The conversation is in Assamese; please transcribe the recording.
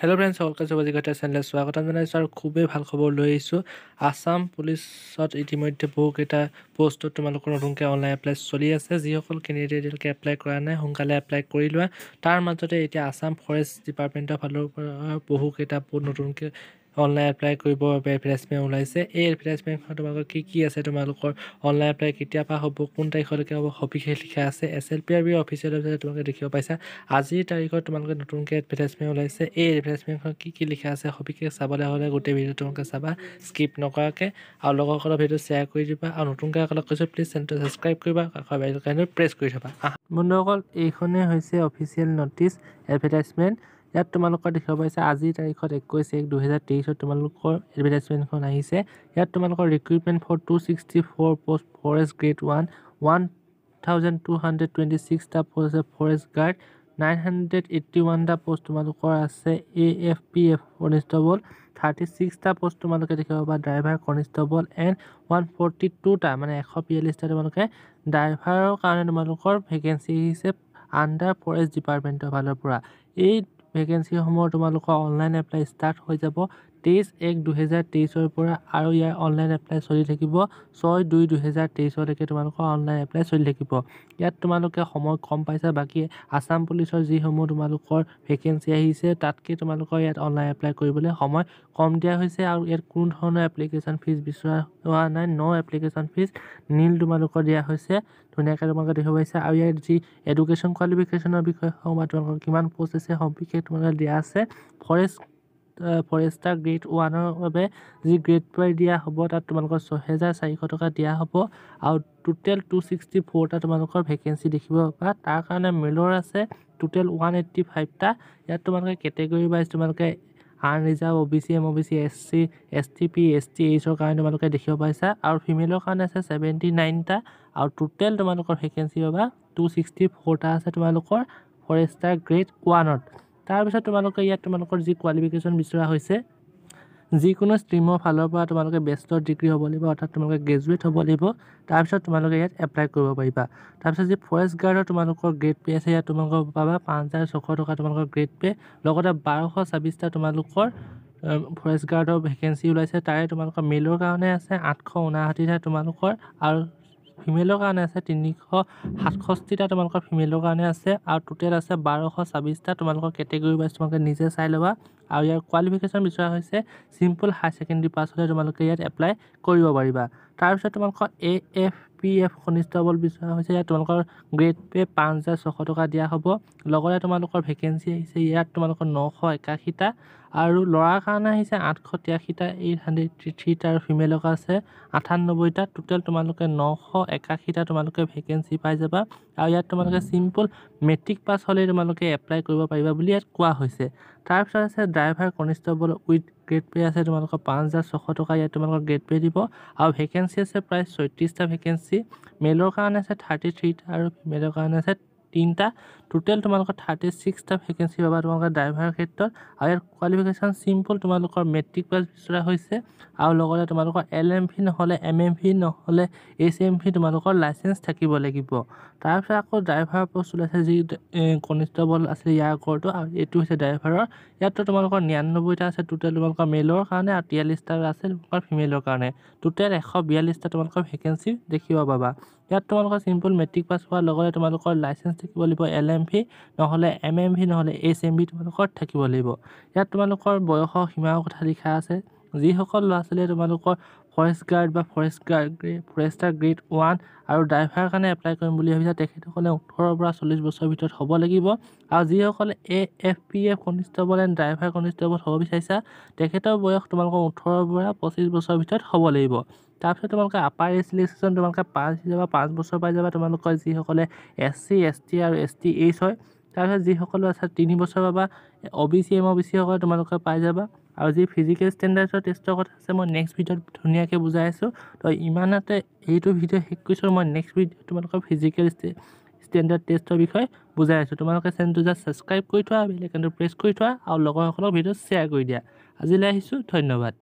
হেল্ল' ফ্ৰেণ্ডছ, সকলোকে যুৱজিগত চেনেললৈ স্বাগতম জনাইছোঁ আৰু খুবেই ভাল খবৰ লৈ আহিছোঁ। আছাম পুলিচত ইতিমধ্যে বহুকেইটা পোষ্টত তোমালোকৰ নতুনকৈ অনলাইন এপ্লাই চলি আছে। যিসকল কেণ্ডিডেট এতিয়ালৈকে এপ্লাই কৰা নাই, সোনকালে এপ্লাই কৰি লোৱা। তাৰ মাজতে এতিয়া আছাম ফৰেষ্ট ডিপাৰ্টমেণ্টৰ ফালৰ পৰা বহুকেইটা পোষ্ট নতুনকৈ অনলাইন এপ্লাই কৰিবৰ বাবে এডভাৰটাইজমেণ্ট ওলাইছে। এই এডভাৰটাইজমেণ্টখন তোমালোকৰ কি আছে, তোমালোকৰ অনলাইন এপ্লাই কেতিয়াৰ পৰা হ'ব, কোন তাৰিখলৈকে হ'ব, সবিশেষ লিখা আছে। SLPRB অফিচিয়েল ৱেবছাইটত তোমালোকে দেখিব পাইছা। আজিৰ তাৰিখত তোমালোকে নতুনকৈ এডভাৰটাইজমেণ্ট ওলাইছে। এই এডভাৰটাইজমেণ্টখন কি লিখা আছে সবিশেষ চাবলৈ হ'লে গোটেই ভিডিঅ' তোমালোকে চাবা স্কিপ নকৰাকৈ, আৰু লগৰসকলৰ ভিডিঅ' শ্বেয়াৰ কৰি দিবা। আৰু নতুনকৈ সকলক কৈছোঁ, প্লিজ চেনেলটো ছাবস্ক্ৰাইব কৰিবা, কাষৰ বেলআইকনটো প্ৰেছ কৰি থ'বা। বন্ধুসকল, এইখনেই হৈছে অফিচিয়েল ন'টিচ এডভাৰটাইজমেণ্ট। ইয়াত তোমালোকৰ দেখিব পাইছা আজিৰ তাৰিখত 21/1/2023 তোমালোকৰ এডভাৰটাইজমেণ্টখন আহিছে। ইয়াত তোমালোকৰ recruitment for 264 post forest grade 1, 1226টা পোষ্ট আছে ফৰেষ্ট গাৰ্ড, 981টা পোষ্ট তোমালোকৰ আছে AFPF কনষ্টেবল, 36টা পোষ্ট তোমালোকে দেখিব পাবা ড্ৰাইভাৰ কনষ্টেবল, এণ্ড 142টা মানে 142টা তোমালোকে ড্ৰাইভাৰৰ কাৰণে তোমালোকৰ ভেকেঞ্চি আহিছে আণ্ডাৰ ফৰেষ্ট ডিপাৰ্টমেণ্টৰ ফালৰ পৰা। এই ভেকেঞ্চিসমূহৰ তোমালোকৰ অনলাইন এপ্লাই ষ্টাৰ্ট হৈ যাব 23/1/2023 পৰা, আৰু ইয়াৰ অনলাইন এপ্লাই চলি থাকিব 6/2/2023 তোমালোকৰ অনলাইন এপ্লাই চলি থাকিব। ইয়াত তোমালোকে সময় কম পাইছা, বাকী আছাম পুলিচৰ যিসমূহ তোমালোকৰ ভেকেঞ্চি আহিছে তাতকৈ তোমালোকৰ ইয়াত অনলাইন এপ্লাই কৰিবলৈ সময় কম দিয়া হৈছে। আৰু ইয়াত কোনো ধৰণৰ এপ্লিকেশ্যন ফিজ বিচৰা হোৱা নাই, ন' এপ্লিকেশ্যন ফিজ নীল তোমালোকৰ দিয়া হৈছে। ধুনীয়াকৈ তোমালোকে দেখিব পাইছা। আৰু ইয়াত যি এডুকেশ্যন কোৱালিফিকেশ্যনৰ বিষয়ে হওক বা তোমালোকৰ কিমান পোষ্ট আছে সবিশেষ তোমালোকে দিয়া আছে। ফৰেষ্টাৰ গ্ৰেড 1ৰ বাবে যি গ্ৰেড পে দিয়া হ'ব তাত তোমালোকৰ 6,400 টকা দিয়া হ'ব। আৰু টোটেল 264টা তোমালোকৰ ভেকেঞ্চি দেখিব পাবা। তাৰ কাৰণে মেলৰ আছে টোটেল 185টা। ইয়াত তোমালোকে কেটেগৰী ৱাইজ তোমালোকে unreserved, OBC, MOBC, SC, STP, STHৰ কাৰণে তোমালোকে দেখিব পাইছা। আৰু ফিমেলৰ কাৰণে আছে 79টা। আৰু টোটেল তোমালোকৰ ভেকেঞ্চি পাবা 264টা আছে তোমালোকৰ ফৰেষ্টাৰ গ্ৰেড 1ত। তাৰপিছত তোমালোকে ইয়াত তোমালোকৰ যি কোৱালিফিকেশ্যন বিচৰা হৈছে, যিকোনো ষ্ট্ৰীমৰ ফালৰ পৰা তোমালোকে বেচলৰ ডিগ্ৰী হ'ব লাগিব, অৰ্থাৎ তোমালোকে গ্ৰেজুৱেট হ'ব লাগিব। তাৰপিছত তোমালোকে ইয়াত এপ্লাই কৰিব পাৰিবা। তাৰপিছত যি ফৰেষ্ট গাৰ্ডৰ তোমালোকৰ গ্ৰেড পে আছে, ইয়াত তোমালোকৰ পাবা 5,600 টকা তোমালোকৰ গ্ৰেড পে, লগতে 1226টা তোমালোকৰ ফৰেষ্ট গাৰ্ডৰ ভেকেঞ্চি ওলাইছে। তাৰে তোমালোকৰ মেলৰ কাৰণে আছে 859টা তোমালোকৰ, আৰু ফিমেলৰ কাৰণে আছে 367টা তোমালোকৰ ফিমেলৰ কাৰণে আছে। আৰু টোটেল আছে 1226টা তোমালোকৰ কেটেগৰী ৱাইজ তোমালোকে নিজে চাই ল'বা। আৰু ইয়াৰ কোৱালিফিকেশ্যন বিচৰা হৈছে চিম্পল হাই ছেকেণ্ডেৰী পাছ হ'লে তোমালোকে ইয়াত এপ্লাই কৰিব পাৰিবা। তাৰপিছত তোমালোকৰ AFPF কনষ্টেবল বিচৰা হৈছে। ইয়াত তোমালোকৰ গ্ৰেড পে 5,600 টকা দিয়া হ'ব। লগতে তোমালোকৰ ভেকেঞ্চি আহিছে ইয়াত তোমালোকৰ 981টা, আৰু ল'ৰাৰ কাৰণে আহিছে 883টা, 803টা, আৰু ফিমেলৰ আছে 98টা। টোটেল তোমালোকে 981টা তোমালোকে ভেকেঞ্চি পাই যাবা। আৰু ইয়াত তোমালোকে চিম্পল মেট্ৰিক পাছ হ'লেই তোমালোকে এপ্লাই কৰিব পাৰিবা বুলি ইয়াত কোৱা হৈছে। তাৰপিছত আছে driver constable with grade pay আছে তোমালোকৰ 5,600 টকা, ইয়াত তোমালোকৰ গ্ৰেড পে দিব। আৰু ভেকেঞ্চি আছে প্ৰায় 36টা ভেকেঞ্চি। মেলৰ কাৰণে আছে 33টা, আৰু ফিমেলৰ কাৰণে আছে 3টা। টোটেল তোমালোকৰ 36টা ভেকেঞ্চি পাবা তোমালোকৰ ড্ৰাইভাৰৰ ক্ষেত্ৰত। আৰু ইয়াৰ কোৱালিফিকেশ্যন চিম্পল তোমালোকৰ মেট্ৰিক পাছ বিচৰা হৈছে। আৰু লগতে তোমালোকৰ LMV নহ'লে MMV নহ'লে HMV তোমালোকৰ লাইচেঞ্চ থাকিব লাগিব। তাৰপিছত আকৌ ড্ৰাইভাৰৰ পষ্ট ওলাইছে, যি কনষ্টেবল আছিলে ইয়াৰ আগৰটো, আৰু এইটো হৈছে ড্ৰাইভাৰৰ। ইয়াততো তোমালোকৰ 99টা আছে টোটেল তোমালোকৰ মেলৰ কাৰণে, আৰু 43টা আছে তোমালোকৰ ফিমেলৰ কাৰণে। টোটেল 142টা তোমালোকৰ ভেকেঞ্চি দেখিব পাবা। ইয়াত তোমালোকৰ চিম্পল মেট্ৰিক পাছ হোৱাৰ লগতে তোমালোকৰ লাইচেঞ্চ থাকিব লাগিব, LMV নহ'লে MMV নহ'লে HMV তোমালোকৰ থাকিব লাগিব। ইয়াত তোমালোকৰ বয়সৰ সীমাৰ কথা লিখা আছে। যিসকল ল'ৰা ছোৱালীয়ে তোমালোকৰ ফৰেষ্ট গাৰ্ড বা ফৰেষ্টাৰ গ্ৰেড 1 আৰু ড্ৰাইভাৰৰ কাৰণে এপ্লাই কৰিম বুলি ভাবিছা, তেখেতসকলে 18 পৰা 40 বছৰৰ ভিতৰত হ'ব লাগিব। আৰু যিসকলে AFPF constable and driver constable হ'ব বিচাৰিছা, তেখেতৰ বয়স তোমালোকৰ 18 পৰা 25 বছৰৰ ভিতৰত হ'ব লাগিব। তাৰপিছত তোমালোকে আপাৰ এজ ৰিলেক্সেশ্যন তোমালোকে 5 বছৰ পাই যাবা তোমালোকৰ যিসকলে SC, ST আৰু STH হয়। তাৰপিছত যিসকলৰ আছে 3 বছৰ পাবা। OBC, MOBC সকলে তোমালোকে পাই যাবা। আৰু যি ফিজিকেল ষ্টেণ্ডাৰ্ডৰ টেষ্টৰ কথা আছে, মই নেক্সট ভিডিঅ'ত ধুনীয়াকৈ বুজাই আছোঁ। তো ইমানতে এইটো ভিডিঅ' শেষ কৰিছোঁ। মই নেক্সট ভিডিঅ'ত তোমালোকৰ ফিজিকেল ষ্টেণ্ডাৰ্ড টেষ্টৰ বিষয়ে বুজাই আছোঁ। তোমালোকে চেনেলটো জাষ্ট ছাবস্ক্ৰাইব কৰি থোৱা, বেল আইকনটো প্ৰেছ কৰি থোৱা, আৰু লগৰসকলক ভিডিঅ' শ্বেয়াৰ কৰি দিয়া। আজিলৈ আহিছোঁ, ধন্যবাদ।